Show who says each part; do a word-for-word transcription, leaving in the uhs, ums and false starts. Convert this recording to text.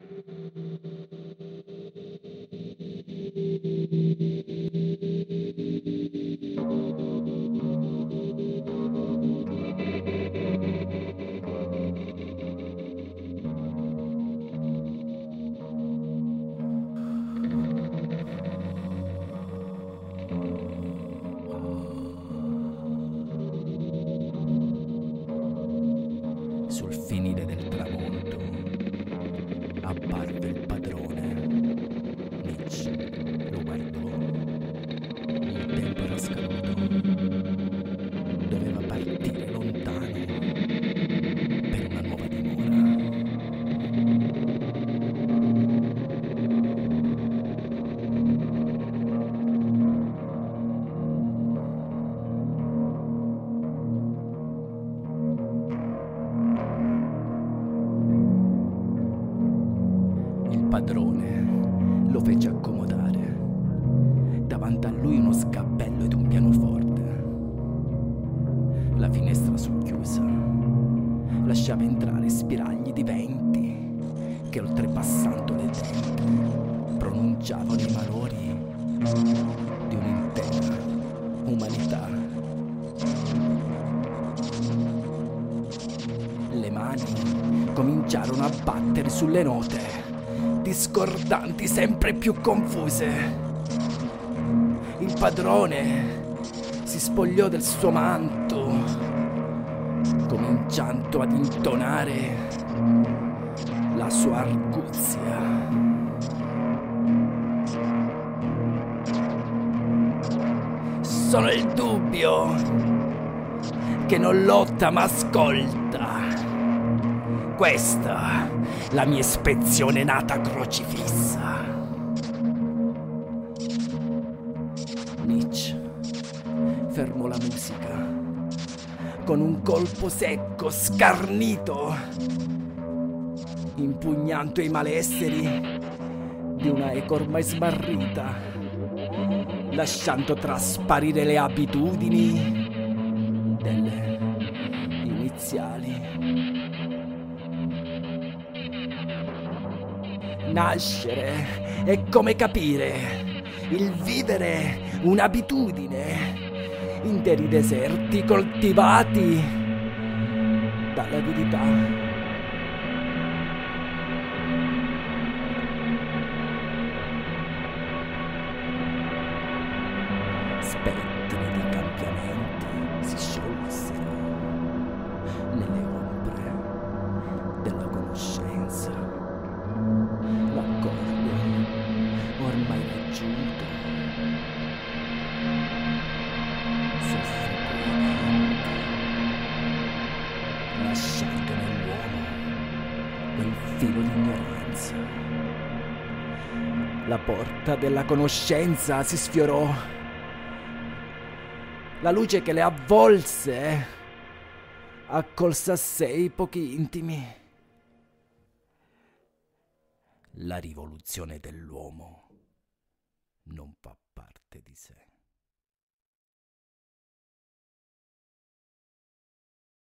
Speaker 1: Sul finire del tramonto apparve il padrone. Nietzsche lo guardò. Il tempo era scaduto. Doveva partire lontano per una nuova dimora. Il padrone lo fece accomodare. Davanti a lui uno sgabello ed un pianoforte. La finestra socchiusa lasciava entrare spiragli di venti che, oltrepassando le tempie, pronunciavano i malori di un'intera umanità. Le mani cominciarono a battere sulle note, discordanti sempre più confuse. Il padrone si spogliò del suo manto, cominciando ad intonare la sua arguzia. Sono il dubbio che non lotta ma ascolta. Questa la mia ispezione nata crocifissa. Nietzsche fermò la musica con un colpo secco, scarnito, impugnando i malesseri di una eco ormai smarrita, lasciando trasparire le abitudini delle iniziali. Nascere è come capire, il vivere un'abitudine, interi deserti coltivati dall'avidità. Spettri di cambiamenti si sciolsero nelle ombre della conoscenza. L'accordo ormai raggiunto soffre poeticamente, lasciando nell'uomo quel filo di ignoranza. La porta della conoscenza si sfiorò. La luce che le avvolse accolse a sé i pochi intimi. La rivoluzione dell'uomo non fa parte di sé.